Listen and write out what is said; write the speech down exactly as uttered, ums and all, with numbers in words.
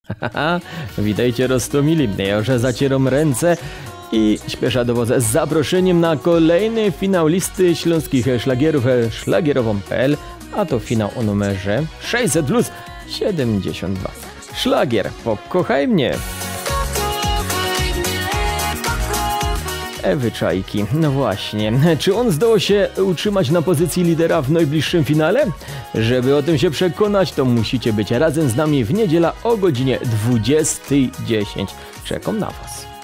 Haha, witajcie Rostomili, ja już zacieram ręce i śpieszę do was z zaproszeniem na kolejny finał listy śląskich szlagierów szlagierową kropka p l, a to finał o numerze sześćset plus siedemdziesiąt dwa. Szlagier Pokochaj mnie. Ewy Czajki, no właśnie, czy on zdołał się utrzymać na pozycji lidera w najbliższym finale? Żeby o tym się przekonać, to musicie być razem z nami w niedzielę o godzinie dwudziestej dziesięć. Czekam na was.